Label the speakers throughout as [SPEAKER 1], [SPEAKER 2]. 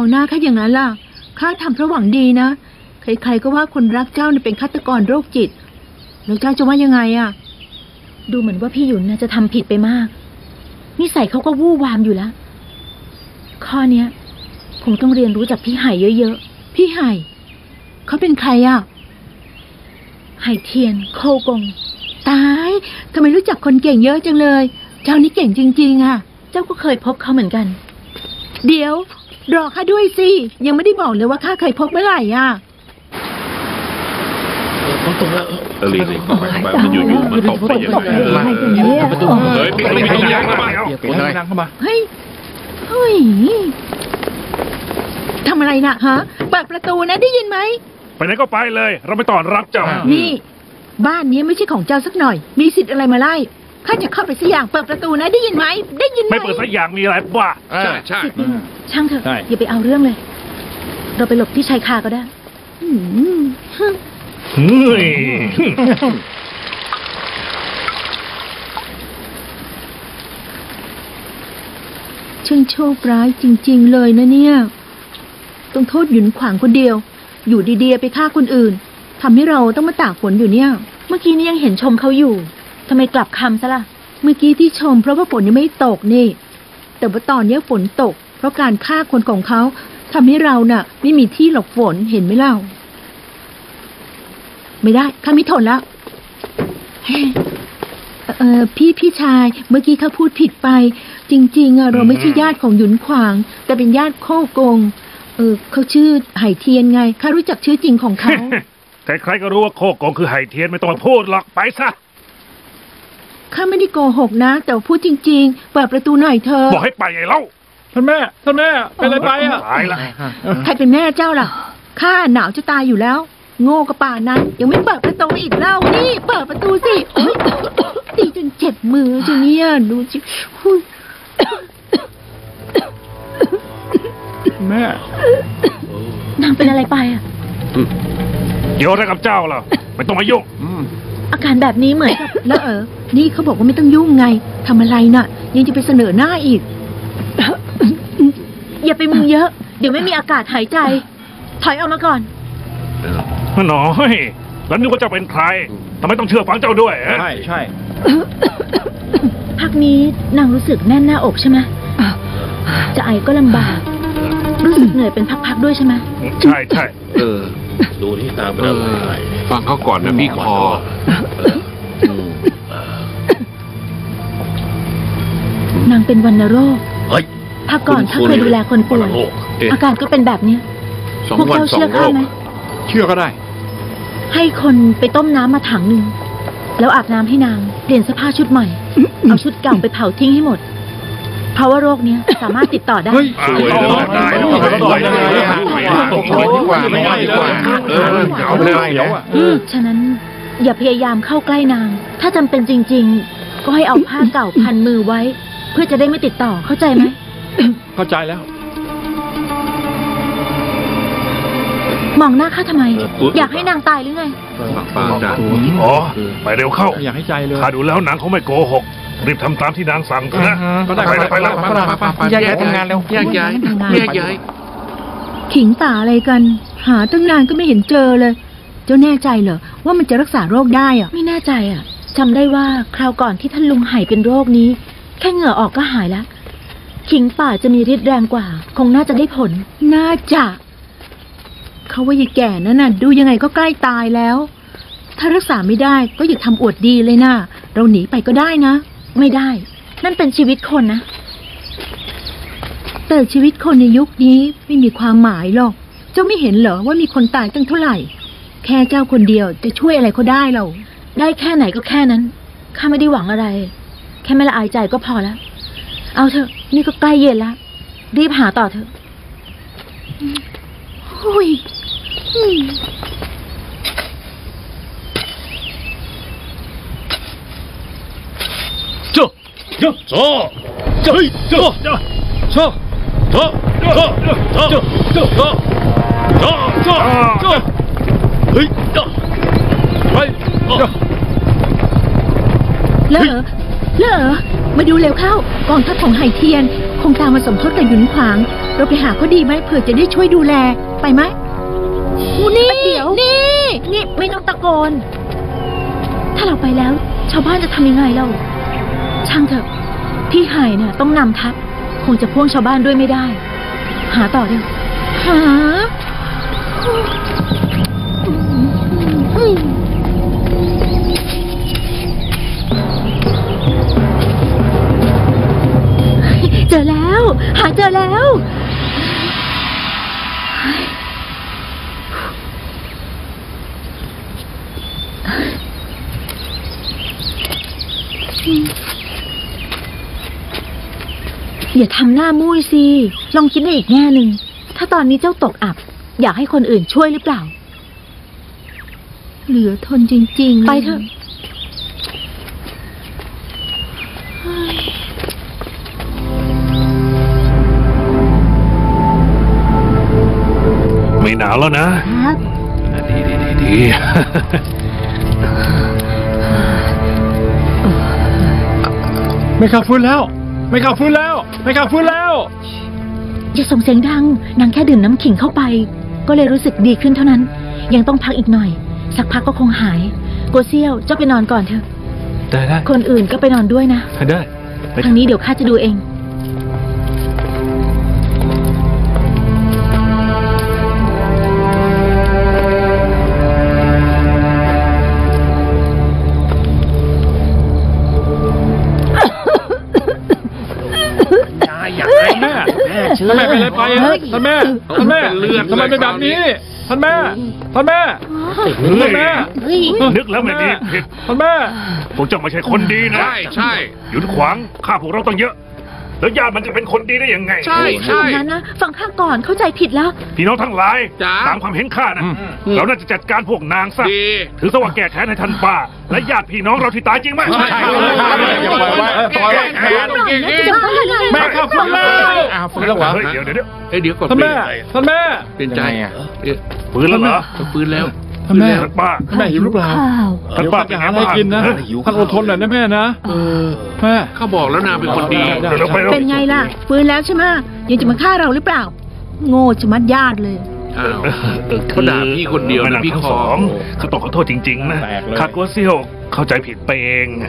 [SPEAKER 1] หน้าข้าอย่างนั้นล่ะข้าทำเพราะหวังดีนะใครๆก็ว่าคนรักเจ้าเป็นฆาตกรโรคจิตแล้วเจ้าจะว่ายังไงอะดูเหมือนว่าพี่หยุนน่ะจะทำผิดไปมากนิสัยเขาก็วู่วามอยู่แล้วข้อเนี้ยคงต้องเรียนรู้จากพี่ไห่เยอะๆพี่ไห่เขาเป็นใครอะไห่เทียนโคกงตายทำไมรู้จักคนเก่งเยอะจังเลยเจ้านี่เก่งจริงๆอะเจ้าก็เคยพบเขาเหมือนกันเดี๋ยวรอข้าด้วยสิยังไม่ได้บอกเลยว่าข้าเคยพบเมื่อไหร่อะ
[SPEAKER 2] ตรงแล้วลีนไปมันอยู่มันตกไปอย่างไรประตูเฮ้ยปิดยังเข้ามาเข้ามา
[SPEAKER 1] เฮ้ยทำอะไรน่ะฮะเปิดประตูนะได้ยินไหม
[SPEAKER 3] ไปไหนก็ไปเลยเราไปต้อนรับเจ้า
[SPEAKER 1] นี่บ้านนี้ไม่ใช่ของเจ้าสักหน่อยมีสิทธิ์อะไรมาไล่ข้าจะเข้าไปสักอย่างเปิดประตูนะได้ยินไหมได้ยินไหม
[SPEAKER 3] ไม่เปิดสักอย่างมีอะไรบ้า
[SPEAKER 2] ใช่
[SPEAKER 1] ช่างเถอะอย่าไปเอาเรื่องเลยเราไปหลบที่ชายคาก็ได้ช่างโชคร้ายจริงๆเลยนะเนี่ยต้องโทษหยุนขวางคนเดียวอยู่ดีๆไปฆ่าคนอื่นทำให้เราต้องมาตากฝนอยู่เนี่ยเมื่อกี้นี่ยังเห็นชมเขาอยู่ทำไมกลับคำซะล่ะเมื่อกี้ที่ชมเพราะว่าฝนยังไม่ตกนี่แต่ว่าตอนนี้ฝนตกเพราะการฆ่าคนของเขาทำให้เราน่ะไม่มีที่หลบฝนเห็นไหมเล่าไม่ได้ข้าไม่ทนแล้วพี่ชายเมื่อกี้เขาพูดผิดไปจริงๆเราไม่ใช่ญาติของหยุนขวางแต่เป็นญาติโคกงเขาชื่อไห่เทียนไงข้ารู้จักชื่อจริงของเขา
[SPEAKER 3] ใครๆก็รู้ว่าโคกงคือไห่เทียนไม่ต้องมาพูดหรอกไปซะ
[SPEAKER 1] ข้าไม่ได้โกหกนะแต่พูดจริงๆเปิดประตูหน่อยเธอ
[SPEAKER 3] บอกให้ไปไงเล่า
[SPEAKER 4] ท่านแม่เป็นอะไรไปอ่ะ
[SPEAKER 3] ตายละ
[SPEAKER 1] ใครเป็นแม่เจ้าล่ะข้าหนาวจะตายอยู่แล้วโง่กระป่านั้นยังไม่เปิดประตูอีกเล่านี่เปิดประตูสิตีจนเจ็บมือจนเนี่ยดูสิ
[SPEAKER 4] แม่
[SPEAKER 1] นางเป็นอะไรไปอ่ะ
[SPEAKER 3] เดี๋ยวอะไรกับเจ้าล่ะไม่ต้องมายุ่ง
[SPEAKER 1] อาการแบบนี้เหมือนกับแล้วนี่เขาบอกว่าไม่ต้องยุ่งไงทำอะไรน่ะยังจะไปเสนอหน้าอีกอย่าไปมึงเยอะเดี๋ยวไม่มีอากาศหายใจถอยออกมาก่อน
[SPEAKER 3] น้อยแล้วนึกว่าเจ้าเป็นใครทำไมต้องเชื่อฟังเจ้าด้วย
[SPEAKER 4] ใช่
[SPEAKER 1] พักนี้นางรู้สึกแน่นหน้าอกใช่ไหมจะไอก็ลำบากรู้สึกเหนื่อยเป็นพักๆด้วยใช่ไหม
[SPEAKER 3] ใช่
[SPEAKER 2] ดูที่ตาเป็นอะไร
[SPEAKER 5] ฟังเขาก่อนนะพี่ค
[SPEAKER 1] อนางเป็นวัณโรคพักก่อนถ้าเคยดูแลคนป่วยอาการก็เป็นแบบนี้พวกเจ้าเชื่อข้าไหม
[SPEAKER 4] เชื่อก็ได้
[SPEAKER 1] ให้คนไปต้มน้ำมาถังหนึ่งแล้วอาบน้ำให้นางเปลี่ยนเสื้อผ้าชุดใหม่เอาชุดเก่าไปเผาทิ้งให้หมดเพราะว่าโรคนี้สามารถติดต่อได้
[SPEAKER 2] สวยเลยได้ดีกว่าไม่ได้ดีกว่าเอาไปเลยเดี๋ยว
[SPEAKER 1] ฉะนั้นอย่าพยายามเข้าใกล้นางถ้าจำเป็นจริงๆก็ให้เอาผ้าเก่าพันมือไว้เพื่อจะได้ไม่ติดต่อเข้าใจไหม
[SPEAKER 4] เข้าใจแล้ว
[SPEAKER 1] มองหน้าข้าทำไมอยากให้นางตายหรือไง
[SPEAKER 3] อ๋อไปเร็วเข้า
[SPEAKER 4] อยากให้ใจเลย
[SPEAKER 3] ข้าดูแล้วนางเขาไม่โกหกรีบทำตามที่นางสั่งนะ
[SPEAKER 4] ไปแล้วแยกย้ายทำงานแล้ว
[SPEAKER 2] แยกย้าย
[SPEAKER 1] ขิงป่าอะไรกันหาตั้งนานก็ไม่เห็นเจอเลยเจ้าแน่ใจเหรอว่ามันจะรักษาโรคได้อ่ะไม่แน่ใจอ่ะจำได้ว่าคราวก่อนที่ท่านลุงไห่เป็นโรคนี้แค่เหงื่อออกก็หายแล้วขิงป่าจะมีฤทธิ์แรงกว่าคงน่าจะได้ผลน่าจะเขาว่ายายแก่นั่นน่ะดูยังไงก็ใกล้ตายแล้วถ้ารักษาไม่ได้ก็อย่าทำอวดดีเลยนะเราหนีไปก็ได้นะไม่ได้นั่นเป็นชีวิตคนนะแต่ชีวิตคนในยุคนี้ไม่มีความหมายหรอกเจ้าไม่เห็นเหรอว่ามีคนตายตั้งเท่าไหร่แค่เจ้าคนเดียวจะช่วยอะไรเขาได้เราได้แค่ไหนก็แค่นั้นข้าไม่ได้หวังอะไรแค่ไม่ละอายใจก็พอแล้วเอาเถอะนี่ก็ใกล้เย็นแล้วรีบหาต่อเถอะโอ้ย
[SPEAKER 3] เจ้าเฮ้ยเจ้าเฮ้ยไป
[SPEAKER 1] แล้วเหรอมาดูเร็วเข้ากองทัพของไห่เทียนคงตามมาสมทบกับหยุนขวางเราไปหาเขาดีไหมเผื่อจะได้ช่วยดูแลไปไหมนี่เดี๋ยวนี่ไม่ต้องตะโกนถ้าเราไปแล้วชาวบ้านจะทำยังไงเราช่างเถอะพี่ไห่เนี่ยต้องนำทัพคงจะพ่วงชาวบ้านด้วยไม่ได้หาต่อเร็วหาเจอแล้วหาเจอแล้วอย่าทำหน้ามุ้ยสิลองคิดในอีกแง่หนึ่งถ้าตอนนี้เจ้าตกอับอยากให้คนอื่นช่วยหรือเปล่าเหลือทนจริงๆไปเถอะ
[SPEAKER 3] ไม่หนาวแล้วนะครับ ดี
[SPEAKER 4] ไม่ขับฟื้นแล้วไม่ขับฟื้นแล้วไม่ขับฟื้นแล้ว
[SPEAKER 1] อย่าส่งเสียงดังนางแค่ดื่มน้ำขิงเข้าไปก็เลยรู้สึกดีขึ้นเท่านั้นยังต้องพักอีกหน่อยสักพักก็คงหายโกเซี่ยวเจ้าไปนอนก่อนเถอะ
[SPEAKER 3] ได้
[SPEAKER 1] คนอื่นก็ไปนอนด้วยนะ
[SPEAKER 3] ได้
[SPEAKER 1] ทางนี้เดี๋ยวข้าจะดูเอง
[SPEAKER 4] ท่านแม่เป็นอะไรไปอะท่านแม่ทำไมเป็นแบบนี้ท่านแม่
[SPEAKER 3] นึกแล้วไม่ดีผิด
[SPEAKER 4] ท่านแม่
[SPEAKER 3] พวกเจ้าไม่ใช่คนดีนะ
[SPEAKER 2] ใช่
[SPEAKER 3] หยุดขวางฆ่าพวกเราต้องเยอะแล้วญาติมันจะเป็นคนดีได้ยังไง
[SPEAKER 2] ใช่
[SPEAKER 1] นั้นนะฟังข้าก่อนเข้าใจผิดแล้ว
[SPEAKER 3] พี่น้องทั้งหลายตามความเห็นข้านะเราน่าจะจัดการพวกนางซะถือซะว่าแก้แค้นให้ท่านป้าและญาติพี่น้องเราที่ตายจริงไหม
[SPEAKER 2] ใช่แก้แค้น
[SPEAKER 4] แม่ข้าฟื้นแล้ว
[SPEAKER 3] ฟื้นแล้วเหรอเดี๋ยวก่อน
[SPEAKER 4] ท่านแม่
[SPEAKER 2] เป็นใจ
[SPEAKER 3] ฟื้นแล้วเหรอ
[SPEAKER 2] ฟื้นแล้ว
[SPEAKER 4] ท่านแม่
[SPEAKER 3] ป้า
[SPEAKER 4] แม่หิวหรือเปล่า
[SPEAKER 3] ท่านป้าไปหาอะไร
[SPEAKER 4] กินนะท่านอดทนหน่อยนะแม่นะแม่
[SPEAKER 2] ข้าบอกแล้วนางเป็นคนดี
[SPEAKER 1] เป็นไงล่ะฟื้นแล้วใช่ไหมยังจะมาฆ่าเราหรือเปล่าโง่ชะมัดญาติเลย
[SPEAKER 2] เขาด่าพี่คนเดียวนะพี่สอง
[SPEAKER 3] เขาต้องขอโทษจริงๆนะข้ากลัวเซี่ยวเข้าใจผิดไปเอง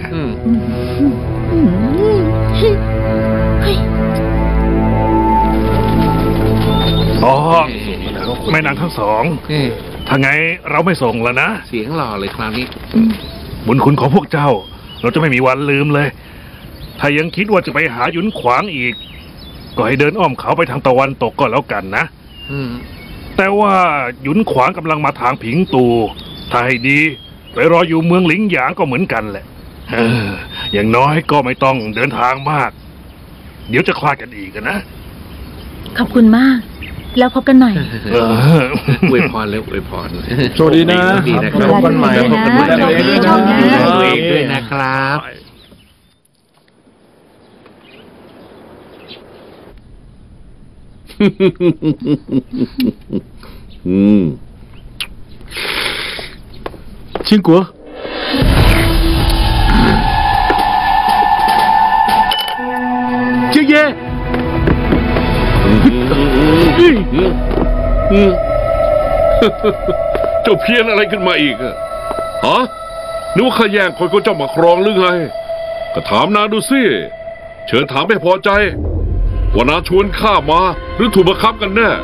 [SPEAKER 3] อ๋อแม่นางทั้งสองถ้าไงเราไม่ส่งแล้วนะ
[SPEAKER 2] เสียงหล่อเลยคราวนี้
[SPEAKER 3] บุญคุณของพวกเจ้าเราจะไม่มีวันลืมเลยถ้ายังคิดว่าจะไปหาหยุนขวางอีกก็ให้เดินอ้อมเขาไปทางตะวันตกก็แล้วกันนะแต่ว่าหยุนขวางกำลังมาทางผิงตูถ้าให้ดีไปรออยู่เมืองหลิงหยางก็เหมือนกันแหละอย่างน้อยก็ไม่ต้องเดินทางมากเดี๋ยวจะคลาดกันอีกนะ
[SPEAKER 1] ขอบคุณมากแล้วพบกันใหม่
[SPEAKER 2] อวยพรแล้วอวยพร
[SPEAKER 4] โชคดีนะ
[SPEAKER 2] พบกันใหม่ด้วยนะครับ
[SPEAKER 4] ชิงกัวเจียเย่
[SPEAKER 5] เจ้าเพี้ยนอะไรขึ้นมาอีกอะฮะนึกว่าข้าแย่งคนก็เจ้ามาครองหรือไงก็ถามนางดูสิเชิญถามไม่พอใจว่านางชวนข้ามาหรือถูกบังคับกันแน่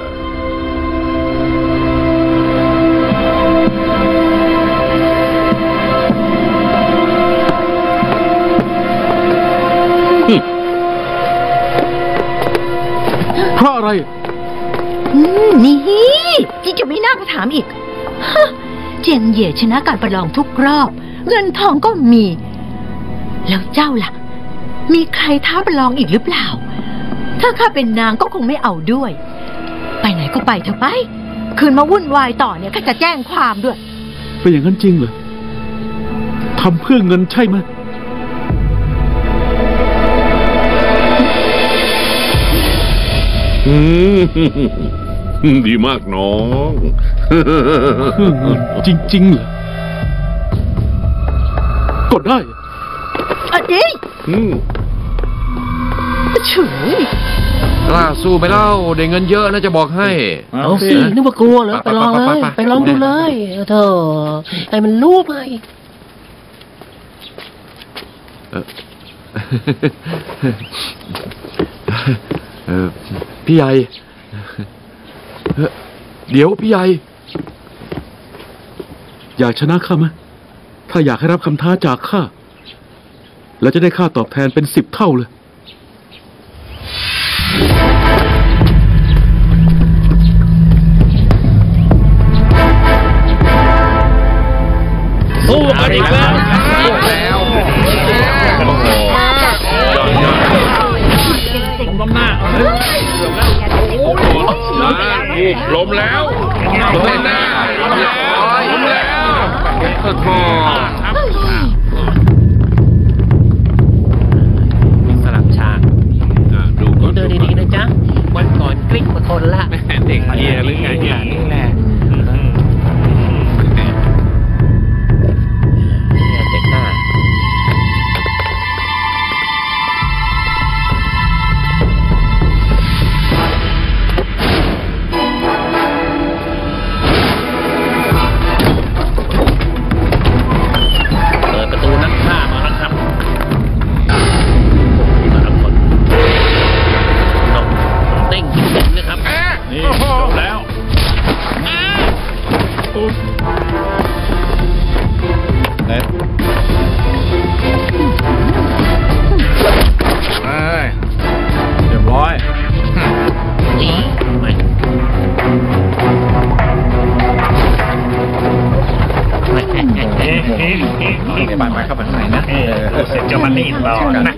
[SPEAKER 4] เพราะอะไร
[SPEAKER 1] นี่ที่จะไม่น่าก็ถามอีกเจียงเย่ชนะการประลองทุกรอบเงินทองก็มีแล้วเจ้าล่ะมีใครท้าประลองอีกหรือเปล่าถ้าข้าเป็นนางก็คงไม่เอาด้วยไปไหนก็ไปเถอะไปคืนมาวุ่นวายต่อเนี่ยข้าจะแจ้งความด้วย
[SPEAKER 4] เป็นอย่างนั้นจริงเหรอทำเพื่อเงินใช่ไหม
[SPEAKER 5] ดีมากน้อง
[SPEAKER 4] จริงๆเหรอกดได้
[SPEAKER 1] เฉย
[SPEAKER 6] กล้าสู้ไหมเล่าได้เงินเยอะนะจะบอกให้
[SPEAKER 7] เอาสินึกว่ากลัวเหรอไปลองเลยไปลองดูเลยเธอให้มันรู้ไป
[SPEAKER 6] พี่ใหญ่เดี๋ยวพี่ใหญ่อยากชนะข้าไหมถ้าอยากให้รับคำท้าจากข้าแล้วจะได้ค่าตอบแทนเป็น10 เท่าเลย
[SPEAKER 4] สู้กันอีกแล้วผมล้มหน้า
[SPEAKER 5] ล้มแล้วล้มแน่ล้มแล้ว
[SPEAKER 7] สลับฉากดูเดินดีๆนะจ๊ะวันก่อนกลิ้งมาคนละ
[SPEAKER 2] เด็กเหี้ยหรือไงเนี่ยนี่แหละ
[SPEAKER 7] เด็กหน้า
[SPEAKER 2] ไปเข้าไปข้างในนะเสร็จจะมานี่รอนะ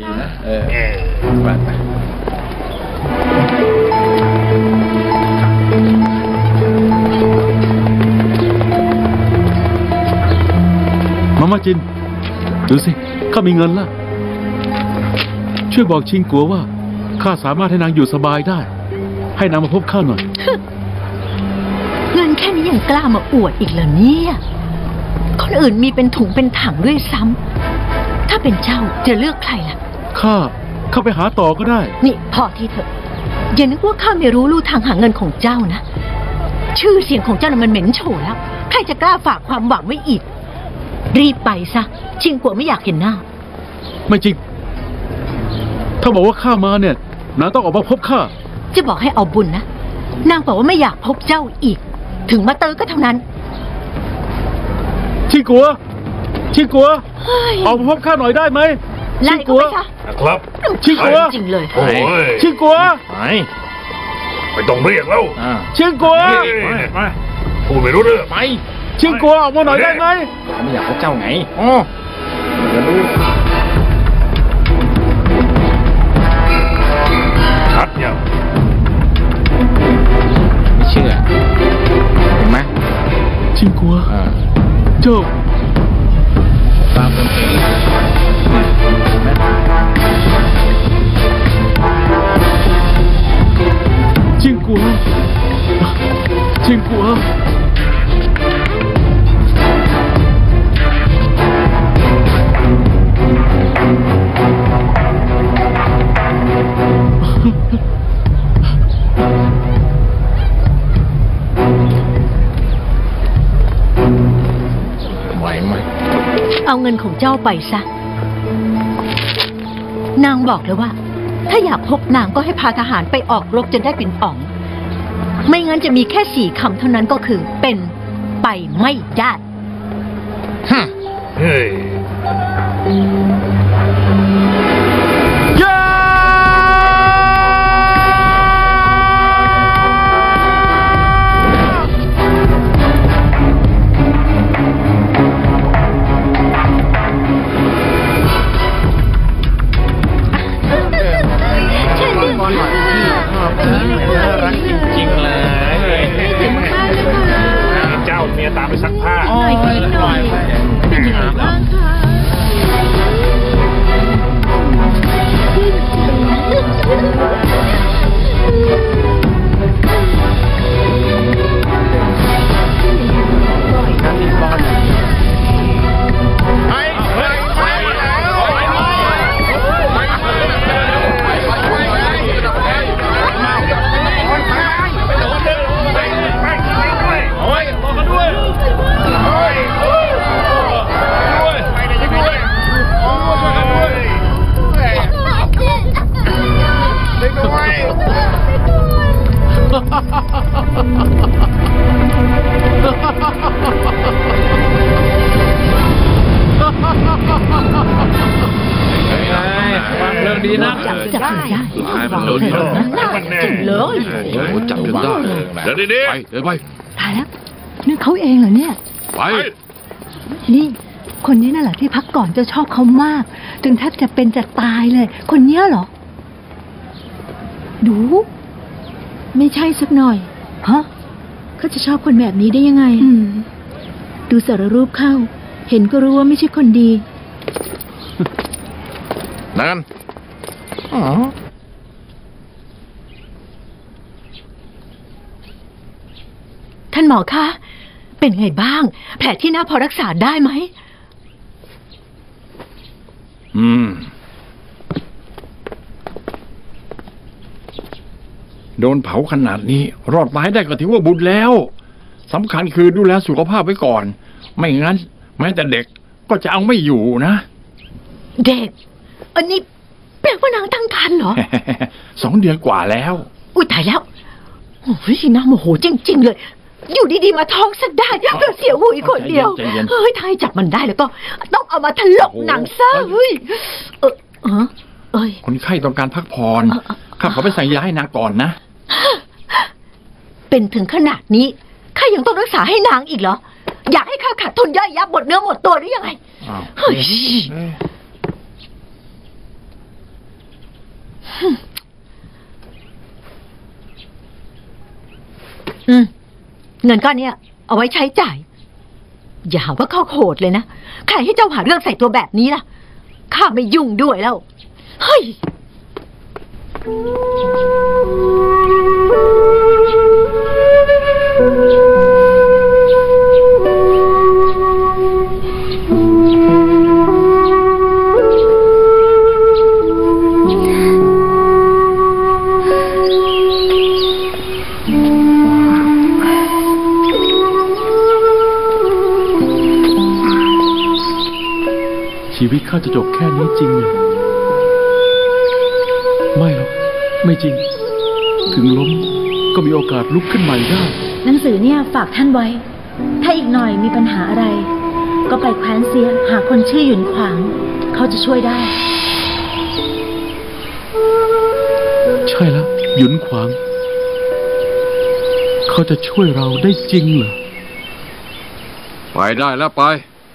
[SPEAKER 6] มาจินดูสิข้ามีเงินละช่วยบอกชิงกัวว่าข้าสามารถให้นางอยู่สบายได้ให้นางมาพบข้าหน่อย
[SPEAKER 1] เงินแค่นี้ยังกล้ามาอวดอีกเหรอเนี่ยคนอื่นมีเป็นถุงเป็นถังด้วยซ้ำถ้าเป็นเจ้าจะเลือกใครล่ะ
[SPEAKER 6] ข้าไปหาต่อก็ได้
[SPEAKER 1] นี่พอที่เถอะอย่านึกว่าข้าไม่รู้ลู่ทางหาเงินของเจ้านะชื่อเสียงของเจ้าน่ะมันเหม็นโฉแล้วใครจะกล้าฝากความหวังไว้อีกรีบไปซะชิงกัวไม่อยากเห็นหน้า
[SPEAKER 6] ไม่จริงถ้าบอกว่าข้ามาเนี่ยนางต้องออกมาพบข้า
[SPEAKER 1] จะบอกให้เอาบุญนะนางบอกว่าไม่อยากพบเจ้าอีกถึงมาเตอก็เท่านั้น
[SPEAKER 6] ชิงกัวออกมาพบข้าหน่อยได้ไหม
[SPEAKER 1] ไล่เขาไปซะ
[SPEAKER 3] ครับ
[SPEAKER 6] ชิงกัว
[SPEAKER 1] จริงเลย
[SPEAKER 6] ชิงกัว
[SPEAKER 3] ไม่ต้องเรียกแล้ว
[SPEAKER 6] ชิงกัว
[SPEAKER 3] พูดไม่รู้เรื่อง
[SPEAKER 4] ไป
[SPEAKER 6] ชิงกัวออกมาหน่อยได้ไหม
[SPEAKER 4] ไม่อยากพบเจ้าไง
[SPEAKER 3] จะรู้ชัดยัง
[SPEAKER 4] ไม่เชื่อเห็นไหม
[SPEAKER 6] ชิงกัวเจ้า
[SPEAKER 4] ตามคนเอง
[SPEAKER 6] ชิงกัว
[SPEAKER 4] ไหวไหม
[SPEAKER 1] เอาเงินของเจ้าไปซะนางบอกเลยว่าถ้าอยากพบนางก็ให้พาทหารไปออกรบจนได้เป็นป๋องไม่งั้นจะมีแค่4 คำเท่านั้นก็คือเป็นไปไม่ได้
[SPEAKER 3] เฮ้ย
[SPEAKER 2] ตามไปซักผ้า
[SPEAKER 1] หน่อยเป็นยังไงบ้างคะ
[SPEAKER 4] ดีนะ
[SPEAKER 1] จับได้
[SPEAKER 2] สุดท้ายมันโดน
[SPEAKER 1] เถอะนะจริงเลย
[SPEAKER 5] จับจนได้
[SPEAKER 2] เดี๋ยวดี
[SPEAKER 5] ไปเดินไป
[SPEAKER 8] ตายแล้วนั่นเขาเองเหรอเนี่ย
[SPEAKER 5] ไป
[SPEAKER 8] นี่ คนนี้น่ะแหละที่พักก่อนจะชอบเขามากจนแทบจะเป็นจะตายเลย คนเนี้ยเหรอ
[SPEAKER 1] ดู ไม่ใช่สักหน่อย
[SPEAKER 8] ฮะ
[SPEAKER 1] เขาจะชอบคนแบบนี้ได้ยังไง ดูสารรูปเข้า เห็นก็รู้ว่าไม่ใช่คนดี
[SPEAKER 2] นั่น
[SPEAKER 8] ท่านหมอคะ เป็นไงบ้าง แผลที่หน้าพอรักษาได้ไหม
[SPEAKER 4] โดนเผาขนาดนี้ รอดมาให้ได้ก็ถือว่าบุญแล้วสำคัญคือดูแลสุขภาพไว้ก่อน ไม่งั้นแม้แต่เด็กก็จะเอาไม่อยู่นะ
[SPEAKER 8] เด็ก อันนี้แปลว่านางตั้งครรภ์เหรอ
[SPEAKER 4] 2 เดือนกว่าแล้ว
[SPEAKER 8] อุ้ยตายแล้วโอ้ยน่าโมโหจริง ๆ เลย อยู่ดีๆมาท้องซะได้เพื่อเสียหูอีกคนเดียว
[SPEAKER 4] ใจเย็น
[SPEAKER 8] เฮ้ยถ้าให้จับมันได้แล้วก็ต้องเอามาถลกหนังซะเฮ้ยเอ้ย
[SPEAKER 4] คนไข้ต้องการพักผ่อนข้าขอไปใส่ยาให้นางก่อนนะ
[SPEAKER 8] เป็นถึงขนาดนี้ข้ายังต้องรักษาให้นางอีกเหรอ อยากให้ข้าขาดทุนย่อยยับหมดเนื้อหมดตัวหรือยังไง เฮ้ย เงินก้อนเนี้ยเอาไว้ใช้จ่าย อย่าหาว่าข้าโหดเลยนะ ใครให้เจ้าหาเรื่องใส่ตัวแบบนี้ล่ะ ข้าไม่ยุ่งด้วยแล้ว เฮ้ย
[SPEAKER 6] ชีวิตข้าจะจบแค่นี้จริงเหรอไม่หรอกไม่จริง ถึงล้มก็มีโอกาสลุกขึ้นใหม่ได้
[SPEAKER 1] หนังสือเนี่ยฝากท่านไว้ ถ้าอีกหน่อยมีปัญหาอะไร ก็ไปแคว้นเซียหาคนชื่อหยุนขวาง เขาจะช่วยได้
[SPEAKER 6] ใช่แล้วหยุนขวาง เขาจะช่วยเราได้จริงเหรอ
[SPEAKER 5] ไปได้แล้วไป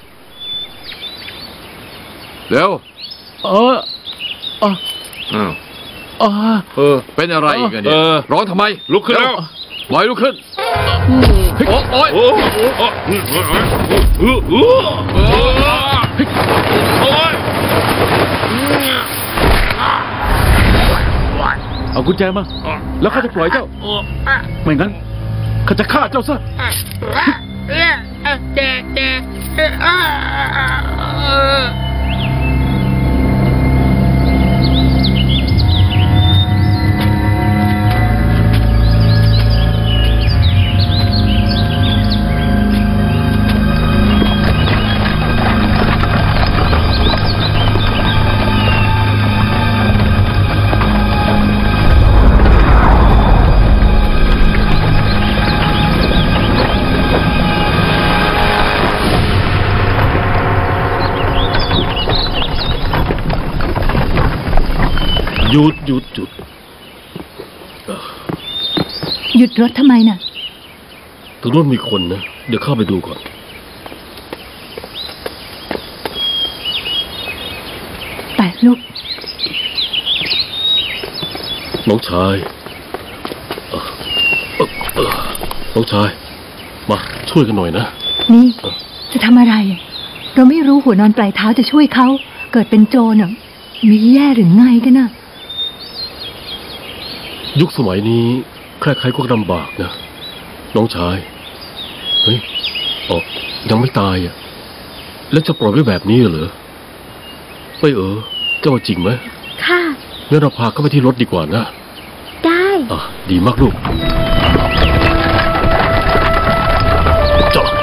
[SPEAKER 5] เร็ว
[SPEAKER 6] อ้าว
[SPEAKER 5] เป็นอะไรอีกเนี่ยร้องทำไมลุกขึ้นแล้วปล่อยลุกขึ้นโอ๊ย
[SPEAKER 6] เอากุญแจมาแล้วข้าจะปล่อยเจ้าไม่งั้นข้าจะฆ่าเจ้าซะหยุด
[SPEAKER 8] หยุดรถทำไมน่ะ
[SPEAKER 6] ตรงนู้นมีคนนะเดี๋ยวเข้าไปดูก่อน
[SPEAKER 8] ไปลูก
[SPEAKER 6] น้องชายน้องชายมาช่วยกันหน่อยนะ
[SPEAKER 8] นี่จะทำอะไร เราไม่รู้หัวนอนปลายเท้าจะช่วยเขาเกิดเป็นโจรน่ะมีแย่หรือไงกันน่ะ
[SPEAKER 6] ยุคสมัยนี้ใครๆก็ลำบากนะน้องชายเฮ้ยยังไม่ตายอ่ะแล้วจะปล่อยไว้แบบนี้เหรอไม่เจ้าจริงไหม
[SPEAKER 1] ค่ะ
[SPEAKER 6] งั้นเราพาเข้าไปที่รถดีกว่านะ
[SPEAKER 1] ได้
[SPEAKER 6] ดีมากลูกจอด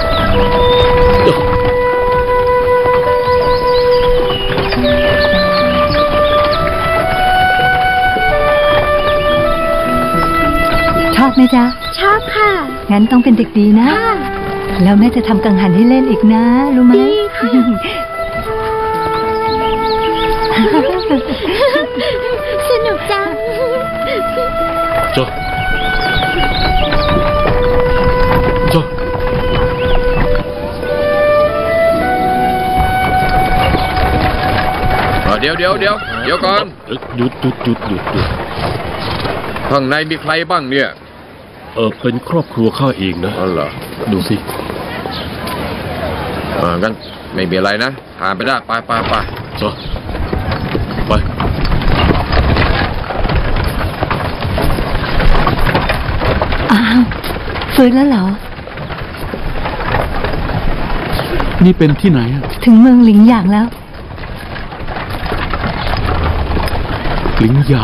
[SPEAKER 8] ชอบไหมจ๊ะ
[SPEAKER 1] ชอบค่ะ
[SPEAKER 8] งั้นต้องเป็นเด็กดีนะ แล้วแม่จะทำกังหันให้เล่นอีกนะ รู้ไหม
[SPEAKER 1] ดีค่ะ
[SPEAKER 6] จ้าจ้า
[SPEAKER 9] เดี๋ยวก่อน
[SPEAKER 6] หยุด
[SPEAKER 9] ข้างในมีใครบ้างเนี่ย
[SPEAKER 6] เป็นครอบครัวข้าเองนะ
[SPEAKER 9] อ๋อเหรอ
[SPEAKER 6] ดูสิ
[SPEAKER 9] งั้นไม่มีอะไรนะผ่านไปได้ไป
[SPEAKER 6] จ้าไป
[SPEAKER 8] อ้าวฟื้นแล้วเหรอ
[SPEAKER 2] นี่เป็นที่ไหนอะ
[SPEAKER 8] ถึงเมืองหลิงหยางแล้ว
[SPEAKER 2] หลิงหยาง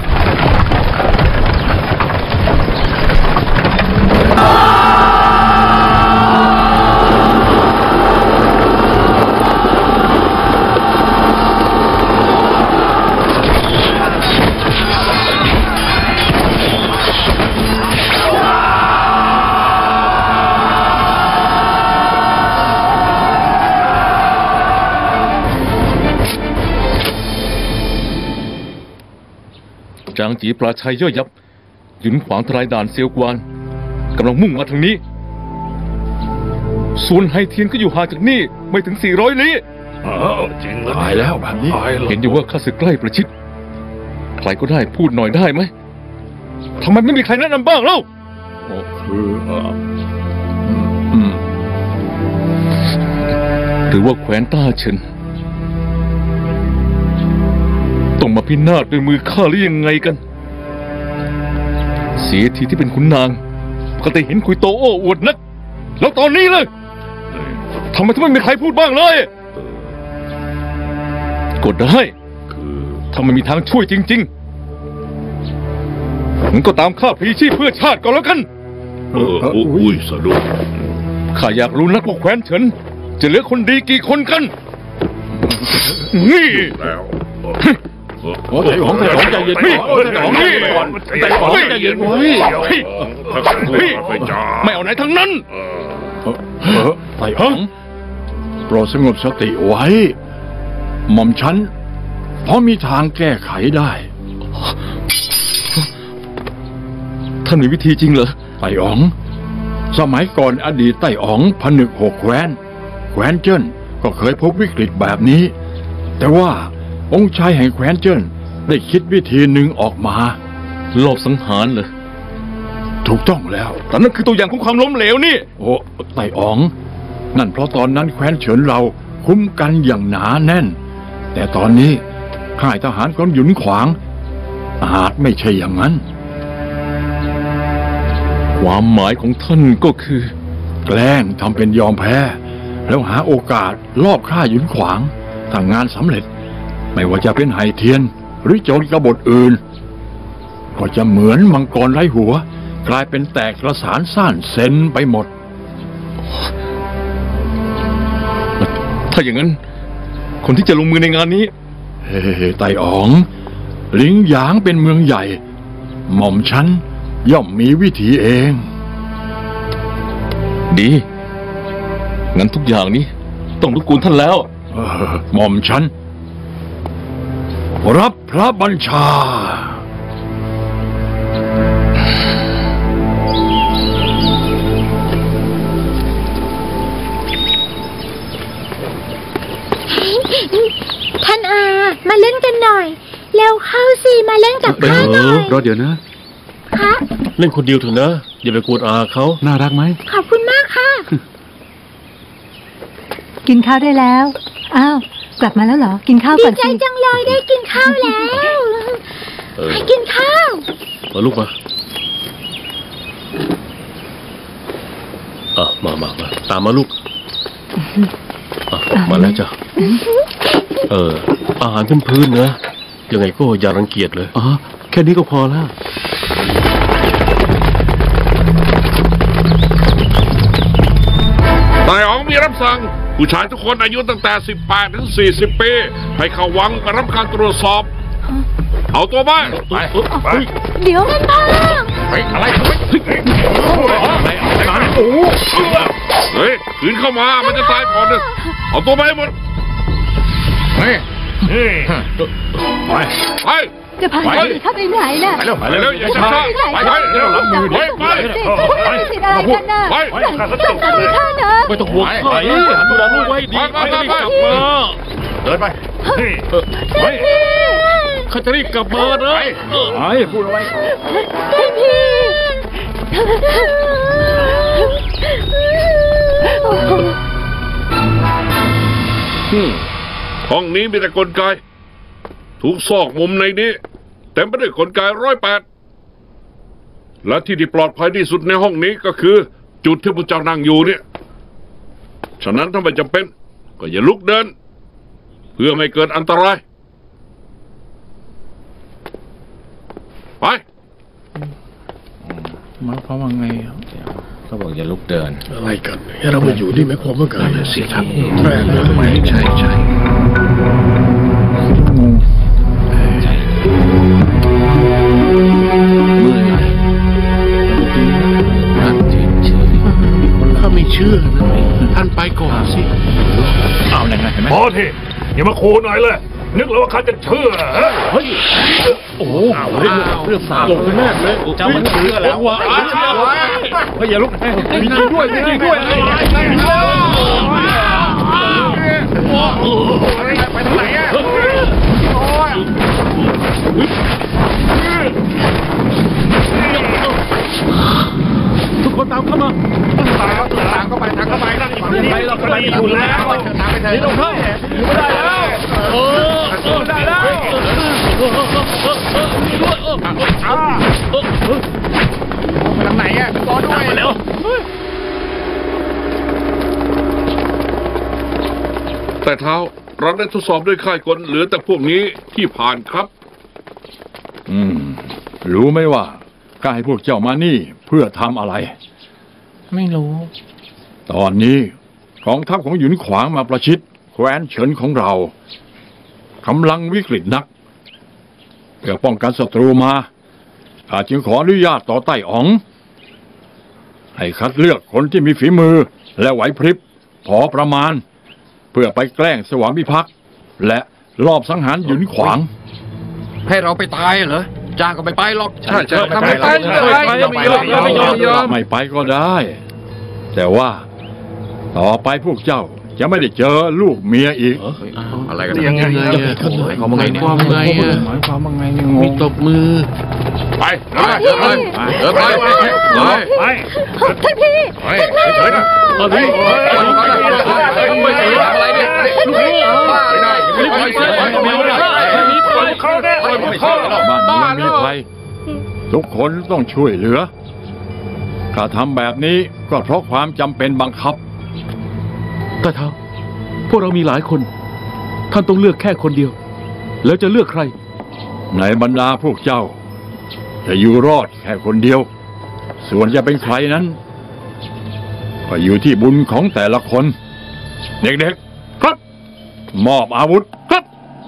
[SPEAKER 10] จางจีปราชัยย่อยยับหยุนขวางทลายด่านเซียวกวานกำลังมุ่งมาทางนี้ส่วนไฮเทียนก็อยู่ห่างจากนี่ไม่ถึง400 ลี้
[SPEAKER 3] จริงเลย
[SPEAKER 4] ตายแล้วแบบนี้
[SPEAKER 10] เห็นอยู่ว่าข้าศึกใกล้ประชิดใครก็ได้พูดหน่อยได้ไหมทำไมไม่มีใครแนะนำบ้างเล่า หรือว่าแคว้นต้าเฉินต้องมาพินาศด้วยมือข้าหรือยังไงกันเสียทีที่เป็นขุนนางปกติเห็นคุยโตโอ้อวดนักแล้วตอนนี้เลยทำไมถึงไม่มีใครพูดบ้างเลยกดได้ถ้าไม่มีทางช่วยจริงๆงั้นก็ตามข้าพลีชีพเพื่อชาติก่อนแล้วกัน
[SPEAKER 5] อุ้ยสะดุด
[SPEAKER 10] ข้าอยากรู้นักว่าแคว้นเฉินจะเหลือคนดีกี่คนกันนี่
[SPEAKER 5] แล้ว
[SPEAKER 4] ใจของใจเย็นก่อนใจของใจเย็นไว้
[SPEAKER 10] ไม่เอาไหนทั้งนั้น
[SPEAKER 4] ใจของโปรดสงบสติไว้หม่อมฉันเพราะมีทางแก้ไขได้
[SPEAKER 10] ท่านมีวิธีจริงเหรอ
[SPEAKER 4] ไต่อ๋องสมัยก่อนอดีตไต่อ๋องผนึก6 แคว้นเจิ้นก็เคยพบวิกฤตแบบนี้แต่ว่าองค์ชายแห่งแคว้นเจิ้นได้คิดวิธีหนึ่งออกมา
[SPEAKER 10] ลอบสังหารเหรอ
[SPEAKER 4] ถูกต้องแล้ว
[SPEAKER 10] แต่นั่นคือตัวอย่างของความล้มเหลวนี่
[SPEAKER 4] โอ้ไต่อ๋องนั่นเพราะตอนนั้นแคว้นเฉินเราคุ้มกันอย่างหนาแน่นแต่ตอนนี้ค่ายทหารของหยุนขวางอาจไม่ใช่อย่างนั้น
[SPEAKER 10] ความหมายของท่านก็คือ
[SPEAKER 4] แกล้งทำเป็นยอมแพ้แล้วหาโอกาสลอบฆ่าหยุนขวางถ้างานสำเร็จไม่ว่าจะเป็นไหเทียนหรือโจรกบฏอื่นก็จะเหมือนมังกรไร้หัวกลายเป็นแตกกระสานซ่านเซนไปหมด
[SPEAKER 10] ถ้าอย่างนั้นคนที่จะลงมือในงานนี้
[SPEAKER 4] ไต่อ๋องหลิงหยางเป็นเมืองใหญ่หม่อมฉันย่อมมีวิธีเอง
[SPEAKER 10] ดีงั้นทุกอย่างนี้ต้องรบกวนท่านแล้ว
[SPEAKER 4] หม่อมฉันรับพระบัญชา
[SPEAKER 1] ท่านอามาเล่นกันหน่อยเร็วเข้าสิมาเล่นกับข้าหน่อย
[SPEAKER 2] รอเดี๋ยวนะคะ
[SPEAKER 6] เล่นคนเดียวเถอะนะอย่าไปกวนอาเขา
[SPEAKER 2] น่ารักไหม
[SPEAKER 1] ขอบคุณมากค่ะ
[SPEAKER 8] กินข้าวได้แล้วอ้าวกลับมาแล้วเหรอกินข้าวก่อนสิ
[SPEAKER 1] ดีใจจังเลยได้กินข้าวแล้วให้กินข้าว
[SPEAKER 6] มาลูกมามาตามมาลูกมาแล้วจ้ะอาหารพื้นๆนะยังไงก็อย่ารังเกียจเลย
[SPEAKER 2] แค่นี้ก็พอแล้ว
[SPEAKER 5] ไต่อ๋องมีรับสั่งผู้ชายทุกคนอายุตั้งแต่18 ถึง 40 ปีให้เข้าวังรับการตรวจสอบเอาตัวไป
[SPEAKER 1] เดี๋ยวท่านพ่อ
[SPEAKER 5] อะไรเฮ้ยขืนเข้ามามันจะตายก่อนเลยเอาตัวไปหมดไป
[SPEAKER 8] จะพาหนีเข้าไปไหนล่ะ
[SPEAKER 5] ไปเร็วอย่าช้าไปเร็วหลังมือไป
[SPEAKER 8] สิอะไรกันน่ะต้องทำให้ข้านะ
[SPEAKER 6] ไม่ต้องห่วงข้าหันดูแลลูกไว้ดีข้าจะรีบกลับมา
[SPEAKER 3] เดินไปไป
[SPEAKER 6] ข้าจะรีบกลับมานะ
[SPEAKER 4] ไอ้พูดอะไร
[SPEAKER 8] ท่านพี่
[SPEAKER 5] ห้องนี้มีแต่กลไกทุกซอกมุมในนี้เต็มไปด้วยกลไก108และที่ปลอดภัยที่สุดในห้องนี้ก็คือ จุดที่พวกเจ้านั่งอยู่เนี่ยฉะนั้นถ้าไม่จำเป็นก็อย่าลุกเดินเพื่อไม่เกิดอันตรายไป
[SPEAKER 4] มาเขาว่าไง
[SPEAKER 7] เขาบอกอย่าลุกเดิน
[SPEAKER 6] อะไรกันเรามาอยู่นี่ไม่พอเมื่อกันเสียครับแรกเลย
[SPEAKER 2] ใช่
[SPEAKER 4] งง
[SPEAKER 7] มือหน่อยนั่งเฉยๆข้าไม่เชื่อนะท่านไปก่อนสิ
[SPEAKER 4] เอาไงเห็นไหม
[SPEAKER 3] พอทีอย่ามาขู่หน่อยเลยนึกแล้วว่าข้าจะเชื่อเฮ้ย
[SPEAKER 6] โอ้โหเรื่องสาวลงไปแน่เลยเจ้ามันเชื่อแล้ววะเฮ้ยอย่าลุกมีจริงด้วยมีจริงด้วยไปทางไหนอ่ะทุกคนตามเข้ามาตามเข้าไปนั่งไปเรากำลังอยู่แล้วตามไปเถอะนี่เราเข้าไม่ได้แล้วได้แล้วทางไหนอ่ะรอด้วยมาแล้ว
[SPEAKER 5] แต่เท้าเราได้ทดสอบด้วยค่ายกลเหลือแต่พวกนี้ที่ผ่านครับ
[SPEAKER 4] รู้ไหมว่าข้าให้พวกเจ้ามานี่เพื่อทำอะไร
[SPEAKER 7] ไม่รู้
[SPEAKER 4] ตอนนี้กองทัพของหยุนขวางมาประชิดแคว้นเฉินของเรากำลังวิกฤตนักเพื่อป้องกันศัตรูมาข้าจึงขออนุญาตต่อไต้อ๋องให้คัดเลือกคนที่มีฝีมือและไหวพริบพอประมาณเพื่อไปแกล้งสวามิภักดิ์และลอบสังหารหยุนขวาง
[SPEAKER 9] ให้เราไปตายเหรอจ้างก็ไม่ไปหรอก
[SPEAKER 5] ใช่ทำไมไป
[SPEAKER 4] ไม่ไปก็ได้ แต่ว่าต่อไปพวกเจ้าจะไม่ได้เจอลูกเมียอีก
[SPEAKER 9] อะไรกัน
[SPEAKER 7] ยังไงหมายความว่าไงหมายความว่าไงมีตบมือ
[SPEAKER 5] ไปไปไปไป
[SPEAKER 8] ท่านพี่
[SPEAKER 5] เฮ้ยตอนนี้ไม่ใช่อะไรเนี่ยลูกไม่ได้ไม่ใช่เขาแน่เขา
[SPEAKER 4] บ้านนี้มีใครทุกคนต้องช่วยเหลือข้าทำแบบนี้ก็เพราะความจำเป็นบังคับ
[SPEAKER 6] แต่เท้าพวกเรามีหลายคนท่านต้องเลือกแค่คนเดียวแล้วจะเลือกใคร
[SPEAKER 4] ในบรรดาพวกเจ้าจะอยู่รอดแค่คนเดียว ส่วนจะเป็นใครนั้นก็อยู่ที่บุญของแต่ละคนเด็กๆครับมอบอาวุธครับ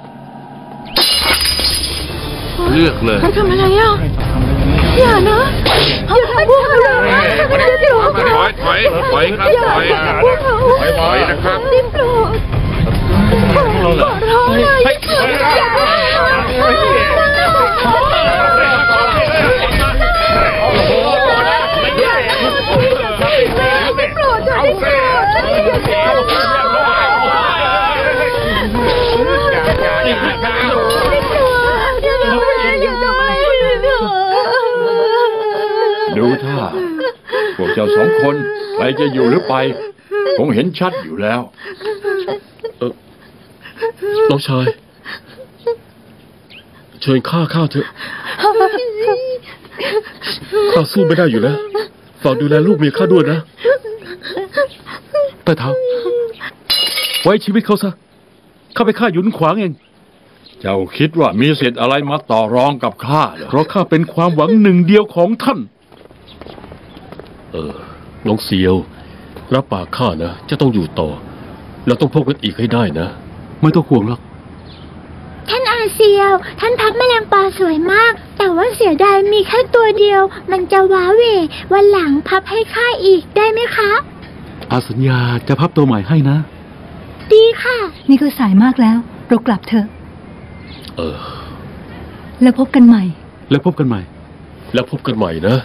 [SPEAKER 7] เลือกเลย
[SPEAKER 8] เขาทำอะไรอ่ะอย่านะอย่าทำพวกเราเลยเดี๋ยวเขา
[SPEAKER 5] ถอยครับถอยนะครับ
[SPEAKER 8] รีบโกรธขอร้องเลยไม่โกรธจะไม่โกรธ
[SPEAKER 4] ดูท่าพวกเจ้าสองคนใครจะอยู่หรือไปคงเห็นชัดอยู่แล้ว
[SPEAKER 6] น้องชายเชิญข้าเถอะข้าสู้ไม่ได้อยู่แล้วฝากดูแลลูกเมียข้าด้วยนะแต่เท้าไว้ชีวิตเขาซะข้าไปฆ่าหยุนขวางเอง
[SPEAKER 4] เจ้าคิดว่ามีสิทธิ์อะไรมาต่อรองกับข้าเหรอ
[SPEAKER 6] เพราะข้าเป็นความหวังหนึ่งเดียวของท่านน้องเซียวรับปากข้านะจะต้องอยู่ต่อเราต้องพบกันอีกให้ได้นะไม่ต้องห่วงหรอก
[SPEAKER 11] ท่านอาเซียวท่านพับแมลงปอสวยมากแต่ว่าเสียดายมีแค่ตัวเดียวมันจะว้าเหววันหลังพับให้ข้าอีกได้ไหมคะ
[SPEAKER 6] อาสัญญาจะพับตัวใหม่ให้นะ
[SPEAKER 11] ดีค่ะ
[SPEAKER 8] นี่ก็สายมากแล้วเรากลับเถอะ
[SPEAKER 12] แล้วพบกันใหม่
[SPEAKER 6] แล้วพบกันใหม่ แล้วพบกันใหม่นะ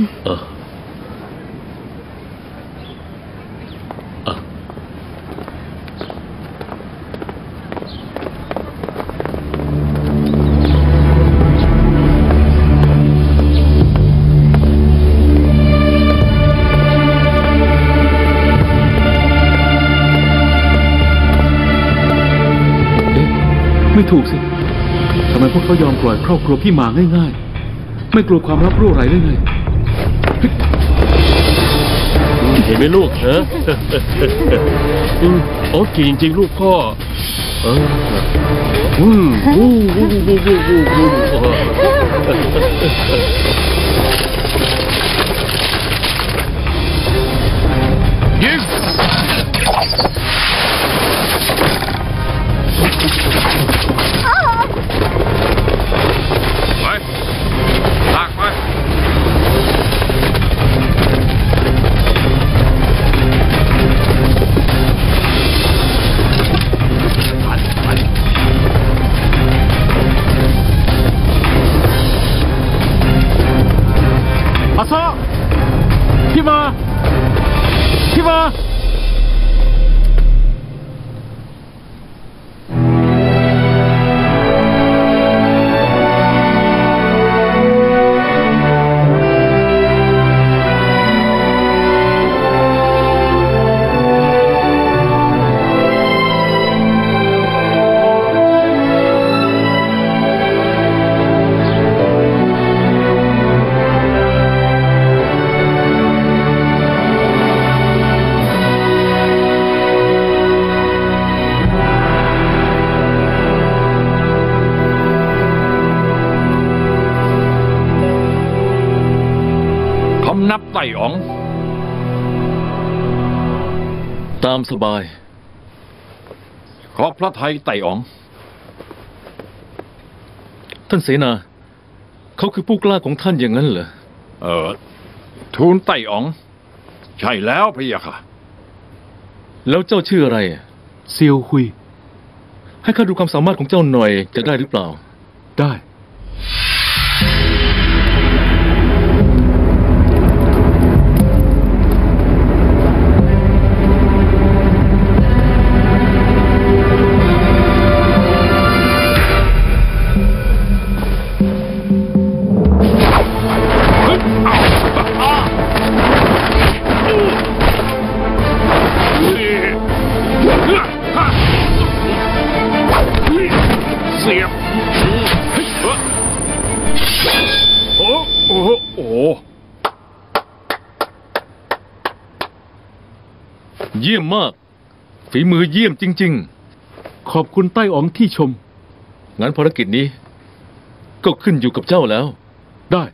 [SPEAKER 10] ไม่ถูกสิทำไมพวกเขายอมปล่อยครอบครัวพี่มาง่ายๆไม่กลัวความลับรั่วไหลได้ไง
[SPEAKER 6] เห็นไหมลูกฮะโอ้เก่งจริงลูกพ่อ
[SPEAKER 5] ยิงไปลากไป
[SPEAKER 10] อาซอพี่มานับไต่อ๋องตามสบายขอพระทัยไต่อ๋องท่านเสนาเขาคือผู้กล้าของท่านอย่างนั้นเหรอทูลไต่อ๋องใช่แล้วพะยะค่ะแล้วเจ้าชื่ออะไรเซียวคุยให้ข้าดูความสามารถของเจ้าหน่อยจะได้หรือเปล่าได้ เยี่ยมมากฝีมือเยี่ยมจริงๆขอบคุณไต้อ๋องที่ชมงั้นภารกิจนี้ก็ขึ้นอยู่กับเจ้าแล้วได้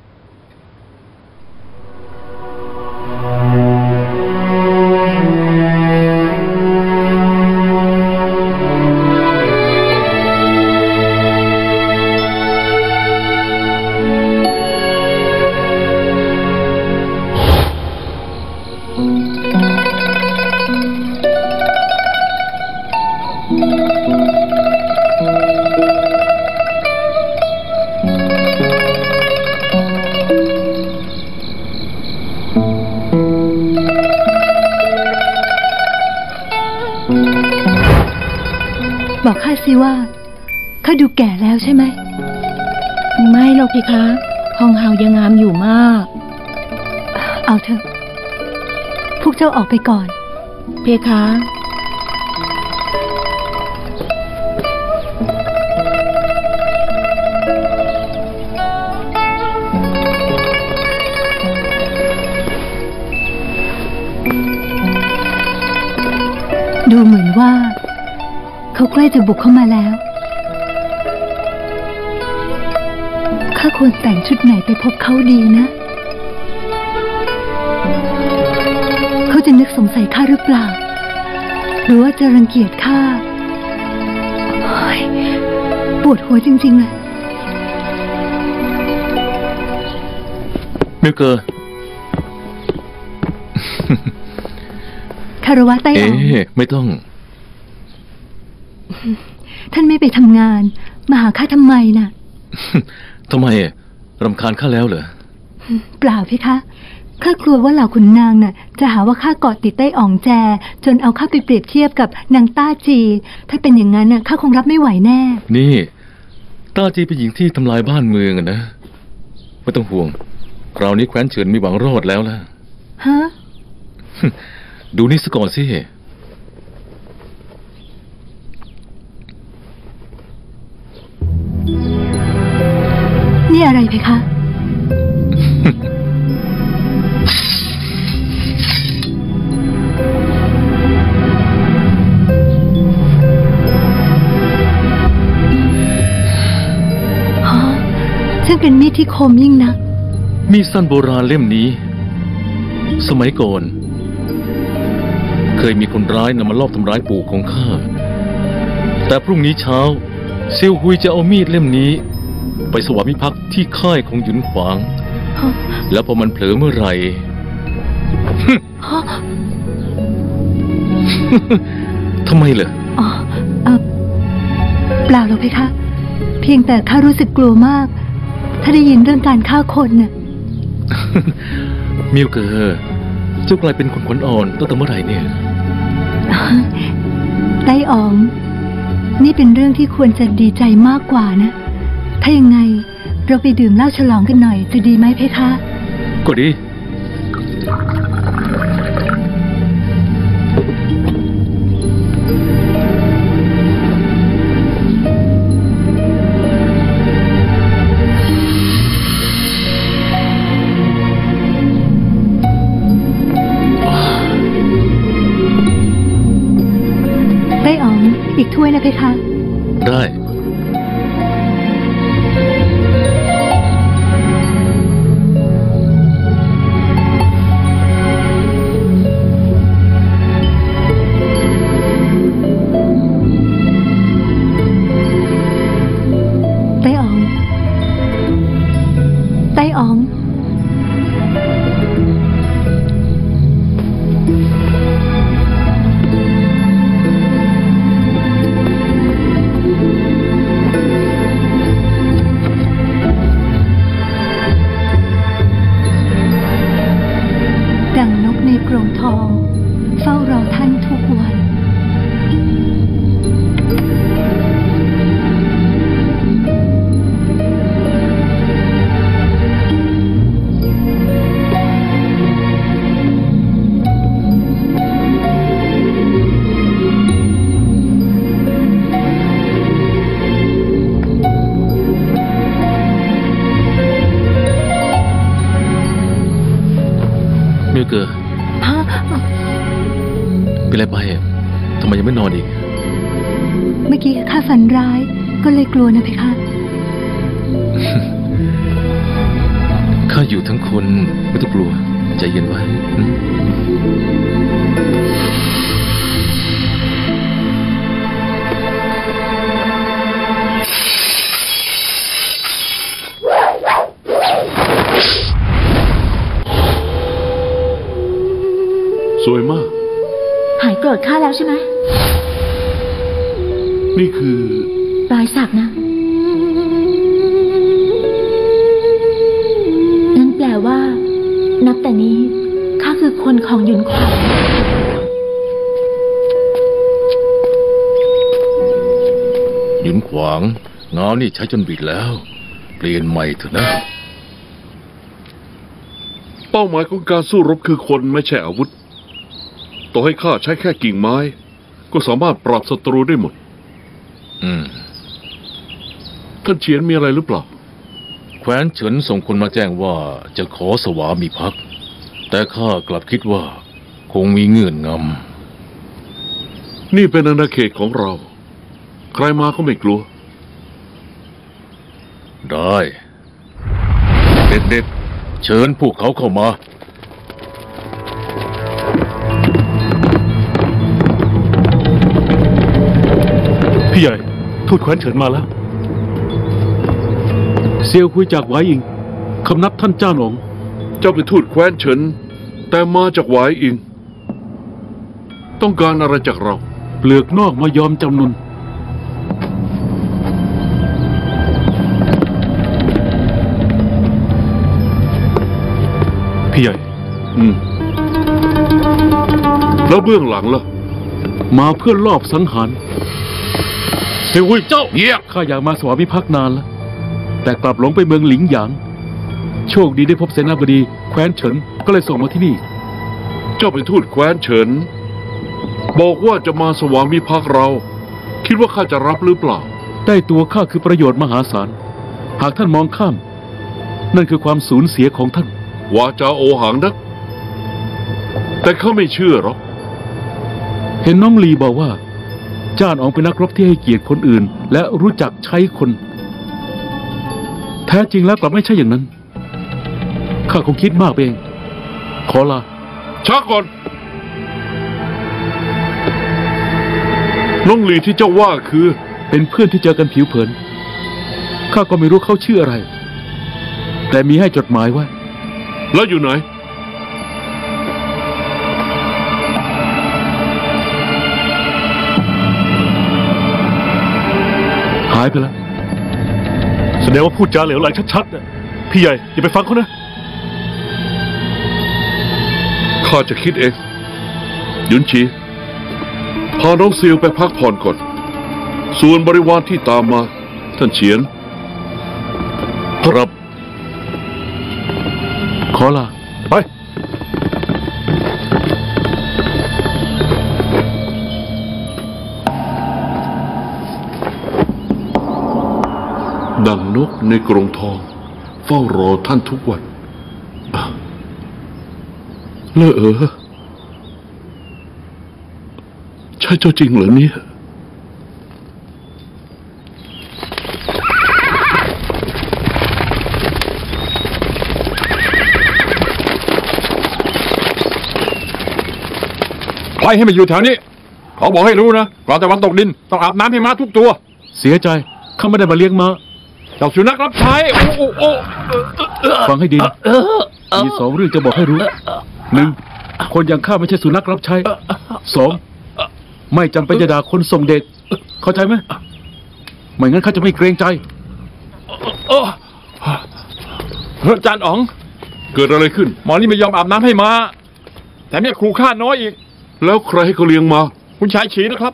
[SPEAKER 12] บอกข้าสิว่าข้าดูแก่แล้วใช่ไหม
[SPEAKER 1] ไม่หรอกพี่คะฮองเฮายังงามอยู่มาก
[SPEAKER 12] เอาเถอะพวกเจ้าออกไปก่อน
[SPEAKER 1] เพคะ
[SPEAKER 12] ดูเหมือนว่าเขาใกล้จะบุกเข้ามาแล้วข้าควรแต่งชุดไหนไปพบเขาดีนะเขาจะนึกสงสัยข้าหรือเปล่าหรือว่าจะรังเกียจข้าปวดหัวจริงๆเลย
[SPEAKER 10] มิวเกอร์
[SPEAKER 12] คารวะไต้อ๋อง
[SPEAKER 10] ไม่ต้อง
[SPEAKER 12] ท่านไม่ไปทำงานมาหาข้าทำไมน่ะ
[SPEAKER 10] ทำไมรำคาญข้าแล้วเหรอ
[SPEAKER 12] เปล่าพี่คะข้ากลัวว่าเหล่าขุนนางน่ะจะหาว่าข้าเกาะติดใต้อ่องแจจนเอาข้าไปเปรียบเทียบกับนางต้าจีถ้าเป็นอย่างนั้นน่ะข้าคงรับไม่ไหวแน่
[SPEAKER 10] นี่ต้าจีเป็นหญิงที่ทำลายบ้านเมืองนะไม่ต้องห่วงคราวนี้แคว้นเฉินมีหวังรอดแล้วล่ะ
[SPEAKER 12] ฮะ
[SPEAKER 10] ดูนี่ซะก่อนสิ
[SPEAKER 12] นี่อะไรเพคะ ซึ่งเป็นมีดที่คมยิ่งนัก
[SPEAKER 10] มีดสั้นโบราณเล่มนี้ สมัยก่อน เคยมีคนร้ายนำมาลอบทำร้ายปู่ของข้าแต่พรุ่งนี้เช้าเซียวฮุยจะเอามีดเล่มนี้ไปสวามิภักดิ์ที่ค่ายของหยุนขวางแล้วพอมันเผลอเมื่อไหร่ทำไมเหรอ
[SPEAKER 12] เปล่าหรอกเพคะเพียงแต่ข้ารู้สึกกลัวมากถ้าได้ยินเรื่องการฆ่าคนน่ะ
[SPEAKER 10] มิวเกอร์เจ้ากลายเป็นคนขวัญอ่อนตั้งแต่เมื่อไหร่เนี่ย
[SPEAKER 12] ไต้อ๋องนี่เป็นเรื่องที่ควรจะดีใจมากกว่านะถ้ายังไงเราไปดื่มเหล้าฉลองกันหน่อยจะดีไหมเพคะ
[SPEAKER 10] ก็ดี
[SPEAKER 12] อีกถ้วยนะเพคะ
[SPEAKER 10] ได้
[SPEAKER 12] ไต้อ๋องไต้อ๋องกรงทองเฝ้ารอท่านทุกวัน
[SPEAKER 10] มิวเกอร์เป็นอะไรไปทำไมยังไม่นอนอีก
[SPEAKER 12] เมื่อกี้ข้าฝันร้ายก็เลยกลัวนะเพคะ
[SPEAKER 10] ข้าอยู่ทั้งคนไม่ต้องกลัวใจเย็นไว้
[SPEAKER 5] สวยมาก
[SPEAKER 1] หายโกรธข้าแล้วใช่ไหม
[SPEAKER 5] นี่คือ
[SPEAKER 1] รอยสักนะนั่นแปลว่านับแต่นี้ข้าคือคนของหยุนขวาง
[SPEAKER 10] หยุนขวางงานนี่ใช้จนบิดแล้วเปลี่ยนใหม่เถอะนะ
[SPEAKER 5] เป้าหมายของการสู้รบคือคนไม่ใช่อาวุธต่อให้ข้าใช้แค่กิ่งไม้ก็สามารถปราบศัตรูได้หมดท่านเฉียนมีอะไรหรือเปล่า
[SPEAKER 10] แคว้นเฉินส่งคนมาแจ้งว่าจะขอสวามิภักดิ์แต่ข้ากลับคิดว่าคงมีเงื่อนง
[SPEAKER 5] ำนี่เป็นอาณาเขตของเราใครมาก็ไม่กลัว
[SPEAKER 10] ได้เด็กๆเชิญพวกเขาเข้ามา
[SPEAKER 3] พี่ใหญ่ทูตแคว้นเฉินมาแล้ว
[SPEAKER 13] เซียวคุยจากหวายอิงคำนับท่านเจ้าหนง
[SPEAKER 5] เจ้าเป็นทูตแคว้นเฉินแต่มาจากหวายอิงต้องการอะไรจากเรา
[SPEAKER 13] เปลือกนอกมายอมจำนนพี่ใหญ่
[SPEAKER 5] แล้วเบื้องหลังล่ะ
[SPEAKER 13] มาเพื่อลอบสังหารเซียวหุยเจ้า
[SPEAKER 5] เงียบ
[SPEAKER 13] ข้าอยากมาสวามิภักดิ์นานแล้วแต่กลับหลงไปเมืองหลิงหยางโชคดีได้พบเสนาบดีแคว้นเฉินก็เลยส่งมาที่นี่
[SPEAKER 5] เจ้าเป็นทูตแคว้นเฉินบอกว่าจะมาสวามิภักดิ์เรา คิดว่าข้าจะรับหรือเปล่า
[SPEAKER 13] ได้ตัวข้าคือประโยชน์มหาศาลหากท่านมองข้ามนั่นคือความสูญเสียของท่าน
[SPEAKER 5] วาจาโอหังนักแต่ข้าไม่เชื่อหรอก
[SPEAKER 13] เห็นน้องลีบอกว่าจ้านอ๋องเป็นนักรบที่ให้เกียรติคนอื่นและรู้จักใช้คนแท้จริงแล้วกลับไม่ใช่อย่างนั้นข้าคงคิดมากเองขอลา
[SPEAKER 5] ช้าก่อนน้องลีที่เจ้าว่าคือ
[SPEAKER 13] เป็นเพื่อนที่เจอกันผิวเผินข้าก็ไม่รู้เขาชื่ออะไรแต่มีให้จดหมายไว้
[SPEAKER 5] แล้วอยู่ไหน
[SPEAKER 13] หายไปแล้ว
[SPEAKER 3] แสดงว่าพูดจาเหลวไหลชัดๆนะพี่ใหญ่อย่าไปฟังเขานะ
[SPEAKER 5] ข้าจะคิดเองหยุนชีพาน้องซิลไปพักผ่อนก่อนส่วนบริวารที่ตามมาท่านเฉียน
[SPEAKER 13] ครับขอลา
[SPEAKER 3] ไป
[SPEAKER 5] ดังนกในกรงทองเฝ้ารอท่านทุกวันเลอะใช่เจ้าจริงเหรอเนี่ย
[SPEAKER 4] ใครให้มาอยู่แถวนี้เขาบอกให้รู้นะก่อนตะวันตกดินต้องอาบน้ำให้ม้าทุกตัว
[SPEAKER 13] เสียใจข้าไม่ได้มาเลี้ยงม้า
[SPEAKER 4] เจ้าสุนัขรับใช้
[SPEAKER 13] ฟังให้ดีมี2 เรื่องจะบอกให้รู้ 1. คนอย่างข้าไม่ใช่สุนัขรับใช้ 2. ไม่จำเป็นจะด่าคนส่งเดชเข้าใจไหมไม่งั้นข้าจะไม่เกรงใจ
[SPEAKER 4] อาจารย์อ๋อง
[SPEAKER 5] เกิดอะไรขึ้น
[SPEAKER 4] หมอนี่ไม่ยอมอาบน้ำให้ม้าแถมยังขู่ฆ่าน้อยอีก
[SPEAKER 5] แล้วใครให้เขาเลี้ยงมา
[SPEAKER 4] คุณชายฉีนะครับ